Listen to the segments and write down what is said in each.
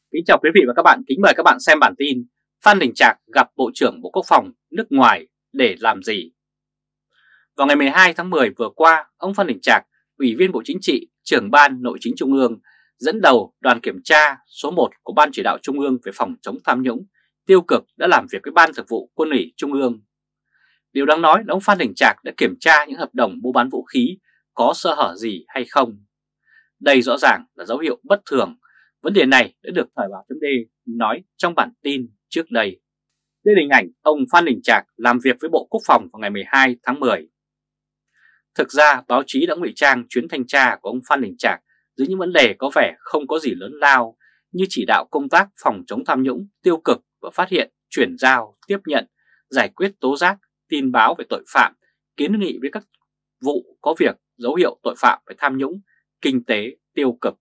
Kính chào quý vị và các bạn, kính mời các bạn xem bản tin Phan Đình Trạc gặp Bộ trưởng Bộ Quốc phòng nước ngoài để làm gì? Vào ngày 12 tháng 10 vừa qua, ông Phan Đình Trạc, Ủy viên Bộ Chính trị, Trưởng Ban Nội chính Trung ương, dẫn đầu đoàn kiểm tra số 1 của Ban Chỉ đạo Trung ương về phòng chống tham nhũng, tiêu cực đã làm việc với Ban Thường vụ Quân ủy Trung ương. Điều đáng nói là ông Phan Đình Trạc đã kiểm tra những hợp đồng mua bán vũ khí có sơ hở gì hay không. Đây rõ ràng là dấu hiệu bất thường. Vấn đề này đã được Thời báo.d nói trong bản tin trước đây. Đây là hình ảnh ông Phan Đình Trạc làm việc với Bộ Quốc phòng vào ngày 12 tháng 10. Thực ra báo chí đã ngụy trang chuyến thanh tra của ông Phan Đình Trạc dưới những vấn đề có vẻ không có gì lớn lao như chỉ đạo công tác phòng chống tham nhũng tiêu cực và phát hiện, chuyển giao, tiếp nhận, giải quyết tố giác, tin báo về tội phạm, kiến nghị với các vụ có việc dấu hiệu tội phạm về tham nhũng, kinh tế tiêu cực.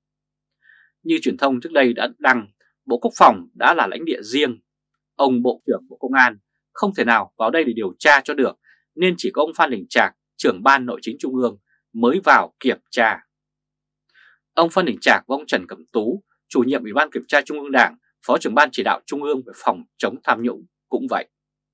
Như truyền thông trước đây đã đăng, Bộ Quốc phòng đã là lãnh địa riêng. Ông Bộ trưởng Bộ Công an không thể nào vào đây để điều tra cho được, nên chỉ có ông Phan Đình Trạc, Trưởng Ban Nội chính Trung ương mới vào kiểm tra. Ông Phan Đình Trạc và ông Trần Cẩm Tú, Chủ nhiệm Ủy ban Kiểm tra Trung ương Đảng, Phó Trưởng Ban Chỉ đạo Trung ương về phòng chống tham nhũng cũng vậy.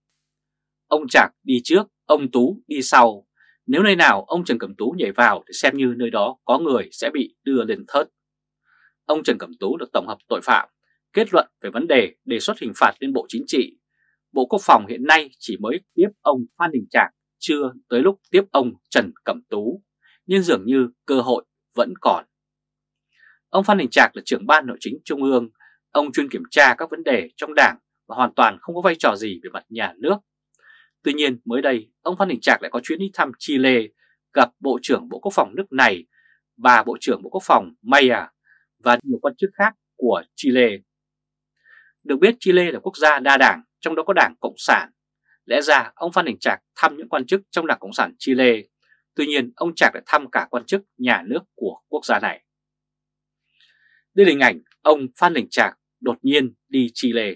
Ông Trạc đi trước, ông Tú đi sau. Nếu nơi nào ông Trần Cẩm Tú nhảy vào thì xem như nơi đó có người sẽ bị đưa lên thớt. Ông Trần Cẩm Tú được tổng hợp tội phạm, kết luận về vấn đề đề xuất hình phạt lên Bộ Chính trị. Bộ Quốc phòng hiện nay chỉ mới tiếp ông Phan Đình Trạc, chưa tới lúc tiếp ông Trần Cẩm Tú, nhưng dường như cơ hội vẫn còn. Ông Phan Đình Trạc là Trưởng Ban Nội chính Trung ương, ông chuyên kiểm tra các vấn đề trong Đảng và hoàn toàn không có vai trò gì về mặt nhà nước. Tuy nhiên mới đây, ông Phan Đình Trạc lại có chuyến đi thăm Chile, gặp Bộ trưởng Bộ Quốc phòng nước này và Bộ trưởng Bộ Quốc phòng Maya và nhiều quan chức khác của Chile. Được biết Chile là quốc gia đa đảng, trong đó có Đảng Cộng sản. Lẽ ra ông Phan Đình Trạc thăm những quan chức trong Đảng Cộng sản Chile. Tuy nhiên ông Trạc lại thăm cả quan chức nhà nước của quốc gia này. Đây là hình ảnh ông Phan Đình Trạc đột nhiên đi Chile.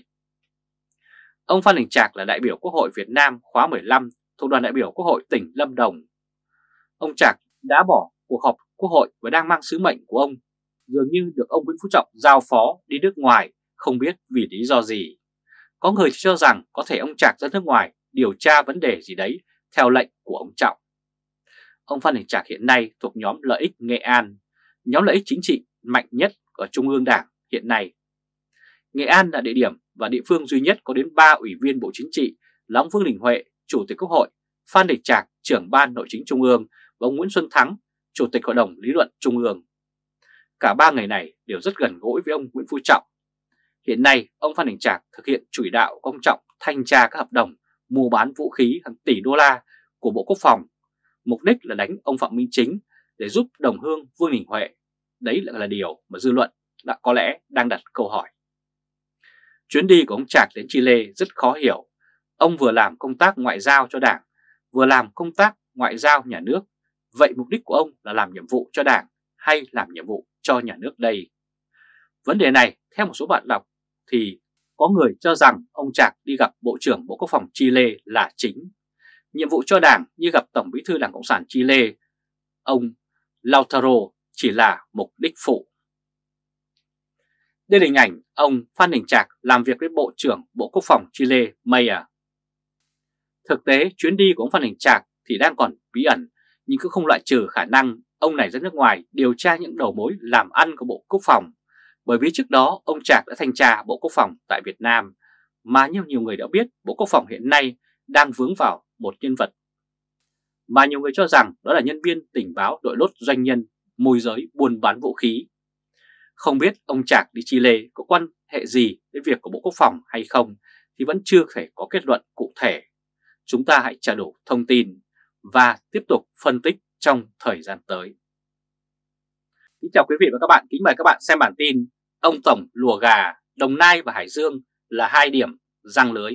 Ông Phan Đình Trạc là đại biểu Quốc hội Việt Nam khóa 15 thuộc đoàn đại biểu Quốc hội tỉnh Lâm Đồng. Ông Trạc đã bỏ cuộc họp Quốc hội và đang mang sứ mệnh của ông dường như được ông Nguyễn Phú Trọng giao phó đi nước ngoài, không biết vì lý do gì. Có người cho rằng có thể ông Trạc ra nước ngoài điều tra vấn đề gì đấy theo lệnh của ông Trọng. Ông Phan Đình Trạc hiện nay thuộc nhóm Lợi ích Nghệ An, nhóm lợi ích chính trị mạnh nhất ở Trung ương Đảng hiện nay. Nghệ An là địa điểm và địa phương duy nhất có đến 3 ủy viên Bộ Chính trị là ông Vương Đình Huệ, Chủ tịch Quốc hội, Phan Đình Trạc, Trưởng Ban Nội chính Trung ương và ông Nguyễn Xuân Thắng, Chủ tịch Hội đồng Lý luận Trung ương. Cả ba người này đều rất gần gũi với ông Nguyễn Phú Trọng. Hiện nay, ông Phan Đình Trạc thực hiện chỉ đạo của ông Trọng thanh tra các hợp đồng mua bán vũ khí hàng tỷ đô la của Bộ Quốc phòng. Mục đích là đánh ông Phạm Minh Chính để giúp đồng hương Vương Đình Huệ. Đấy là điều mà dư luận đã có lẽ đang đặt câu hỏi. Chuyến đi của ông Trạc đến Chile rất khó hiểu. Ông vừa làm công tác ngoại giao cho Đảng, vừa làm công tác ngoại giao nhà nước. Vậy mục đích của ông là làm nhiệm vụ cho Đảng hay làm nhiệm vụ cho nhà nước đây? Vấn đề này, theo một số bạn đọc, thì có người cho rằng ông Trạc đi gặp Bộ trưởng Bộ Quốc phòng Chile là chính. Nhiệm vụ cho Đảng như gặp Tổng Bí thư Đảng Cộng sản Chile, ông Lautaro, chỉ là mục đích phụ. Đây là hình ảnh ông Phan Đình Trạc làm việc với Bộ trưởng Bộ Quốc phòng Chile Maya. Thực tế, chuyến đi của ông Phan Đình Trạc thì đang còn bí ẩn, nhưng cũng không loại trừ khả năng ông này ra nước ngoài điều tra những đầu mối làm ăn của Bộ Quốc phòng. Bởi vì trước đó ông Trạc đã thanh tra Bộ Quốc phòng tại Việt Nam, mà như nhiều người đã biết, Bộ Quốc phòng hiện nay đang vướng vào một nhân vật mà nhiều người cho rằng đó là nhân viên tình báo đội lốt doanh nhân môi giới buôn bán vũ khí. Không biết ông Trạc đi Chile có quan hệ gì đến việc của Bộ Quốc phòng hay không thì vẫn chưa thể có kết luận cụ thể. Chúng ta hãy trả đủ thông tin và tiếp tục phân tích trong thời gian tới. Kính chào quý vị và các bạn, kính mời các bạn xem bản tin ông Tổng lùa gà, Đồng Nai và Hải Dương là hai điểm giăng lưới.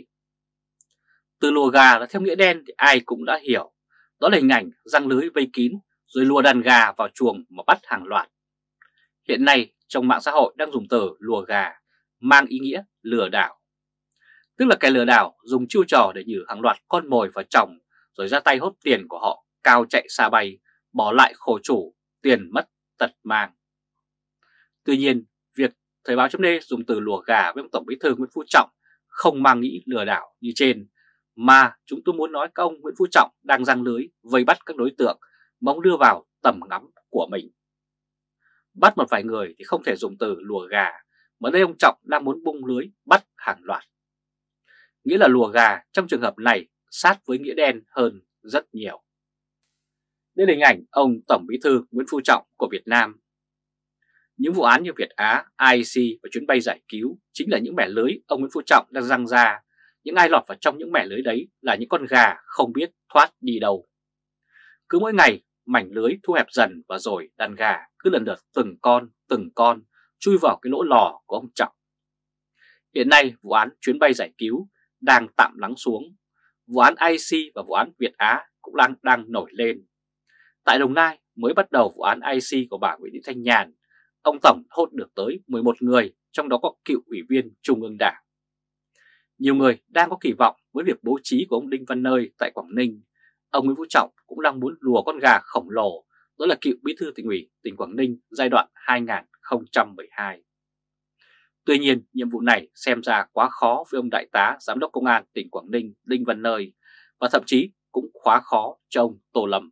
Từ lùa gà là theo nghĩa đen thì ai cũng đã hiểu, đó là hình ảnh giăng lưới vây kín rồi lùa đàn gà vào chuồng mà bắt hàng loạt. Hiện nay trong mạng xã hội đang dùng từ lùa gà mang ý nghĩa lừa đảo. Tức là kẻ lừa đảo dùng chiêu trò để nhử hàng loạt con mồi vào chồng rồi ra tay hốt tiền của họ, cao chạy xa bay, bỏ lại khổ chủ, tiền mất tật mang. Tuy nhiên, việc Thời báo chấm D dùng từ lùa gà với ông Tổng Bí thư Nguyễn Phú Trọng không mang nghĩ lừa đảo như trên, mà chúng tôi muốn nói các ông Nguyễn Phú Trọng đang giăng lưới vây bắt các đối tượng mong đưa vào tầm ngắm của mình. Bắt một vài người thì không thể dùng từ lùa gà, mà đây ông Trọng đang muốn bung lưới bắt hàng loạt. Nghĩa là lùa gà trong trường hợp này sát với nghĩa đen hơn rất nhiều. Đây là hình ảnh ông Tổng Bí thư Nguyễn Phú Trọng của Việt Nam. Những vụ án như Việt Á, IEC và chuyến bay giải cứu chính là những mẻ lưới ông Nguyễn Phú Trọng đang giăng ra. Những ai lọt vào trong những mẻ lưới đấy là những con gà không biết thoát đi đâu. Cứ mỗi ngày mảnh lưới thu hẹp dần và rồi đàn gà cứ lần lượt từng con chui vào cái lỗ lò của ông Trọng. Hiện nay vụ án chuyến bay giải cứu đang tạm lắng xuống. Vụ án IEC và vụ án Việt Á cũng đang nổi lên. Tại Đồng Nai mới bắt đầu vụ án IEC của bà Nguyễn Thị Thanh Nhàn, ông Tổng hốt được tới 11 người, trong đó có cựu ủy viên Trung ương Đảng. Nhiều người đang có kỳ vọng với việc bố trí của ông Đinh Văn Nơi tại Quảng Ninh. Ông Nguyễn Phú Trọng cũng đang muốn lùa con gà khổng lồ, đó là cựu bí thư tỉnh ủy tỉnh Quảng Ninh giai đoạn 2012. Tuy nhiên, nhiệm vụ này xem ra quá khó với ông Đại tá Giám đốc Công an tỉnh Quảng Ninh Đinh Văn Nơi, và thậm chí cũng quá khó cho ông Tô Lâm.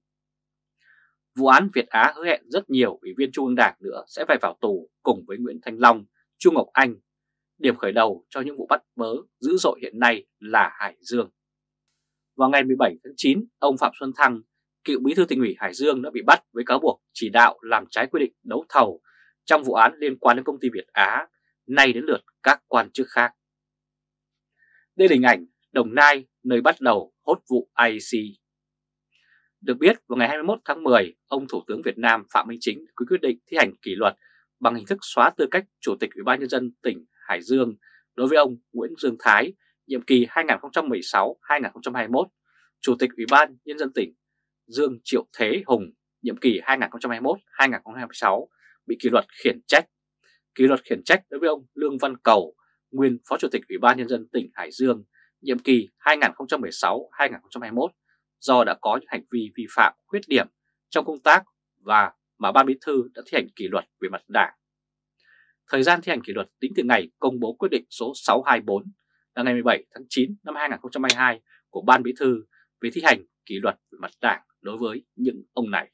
Vụ án Việt Á hứa hẹn rất nhiều ủy viên Trung ương Đảng nữa sẽ phải vào tù cùng với Nguyễn Thanh Long, Chu Ngọc Anh. Điểm khởi đầu cho những vụ bắt bớ dữ dội hiện nay là Hải Dương. Vào ngày 17 tháng 9, ông Phạm Xuân Thăng, cựu bí thư tỉnh ủy Hải Dương đã bị bắt với cáo buộc chỉ đạo làm trái quy định đấu thầu trong vụ án liên quan đến công ty Việt Á, nay đến lượt các quan chức khác. Đây là hình ảnh Đồng Nai, nơi bắt đầu hốt vụ IEC. Được biết, vào ngày 21 tháng 10, ông Thủ tướng Việt Nam Phạm Minh Chính quyết định thi hành kỷ luật bằng hình thức xóa tư cách Chủ tịch Ủy ban Nhân dân tỉnh Hải Dương đối với ông Nguyễn Dương Thái, nhiệm kỳ 2016-2021, Chủ tịch Ủy ban Nhân dân tỉnh Dương Triệu Thế Hùng, nhiệm kỳ 2021-2026, bị kỷ luật khiển trách. Kỷ luật khiển trách đối với ông Lương Văn Cầu, nguyên Phó Chủ tịch Ủy ban Nhân dân tỉnh Hải Dương, nhiệm kỳ 2016-2021, do đã có những hành vi vi phạm khuyết điểm trong công tác và mà Ban Bí thư đã thi hành kỷ luật về mặt đảng. Thời gian thi hành kỷ luật tính từ ngày công bố quyết định số 624 là ngày 17 tháng 9 năm 2022 của Ban Bí thư về thi hành kỷ luật về mặt đảng đối với những ông này.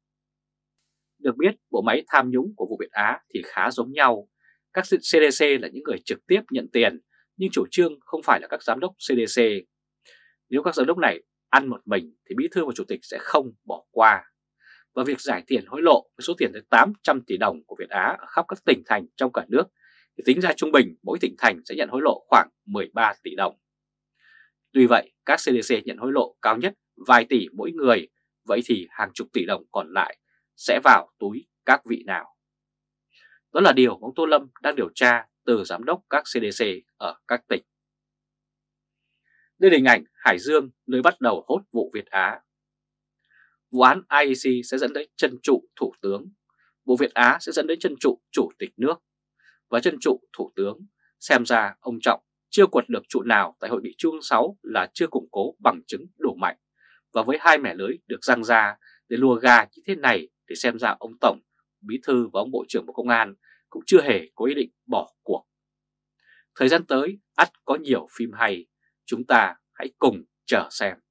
Được biết, bộ máy tham nhũng của vụ Việt Á thì khá giống nhau. Các CDC là những người trực tiếp nhận tiền, nhưng chủ trương không phải là các giám đốc CDC. Nếu các giám đốc này ăn một mình thì bí thư và chủ tịch sẽ không bỏ qua. Và việc giải tiền hối lộ với số tiền tới 800 tỷ đồng của Việt Á ở khắp các tỉnh thành trong cả nước thì tính ra trung bình mỗi tỉnh thành sẽ nhận hối lộ khoảng 13 tỷ đồng. Tuy vậy, các CDC nhận hối lộ cao nhất vài tỷ mỗi người, vậy thì hàng chục tỷ đồng còn lại sẽ vào túi các vị nào? Đó là điều ông Tô Lâm đang điều tra từ giám đốc các CDC ở các tỉnh. Đây là hình ảnh Hải Dương, nơi bắt đầu hốt vụ Việt Á. Vụ án IEC sẽ dẫn đến chân trụ thủ tướng, vụ Việt Á sẽ dẫn đến chân trụ chủ tịch nước. Và chân trụ thủ tướng, xem ra ông Trọng chưa quật được trụ nào tại hội nghị Trung ương 6 là chưa củng cố bằng chứng đủ mạnh. Và với hai mẻ lưới được giăng ra để lùa gà như thế này thì xem ra ông Tổng, Bí thư và ông Bộ trưởng Bộ Công an cũng chưa hề có ý định bỏ cuộc. Thời gian tới ắt có nhiều phim hay, chúng ta hãy cùng chờ xem.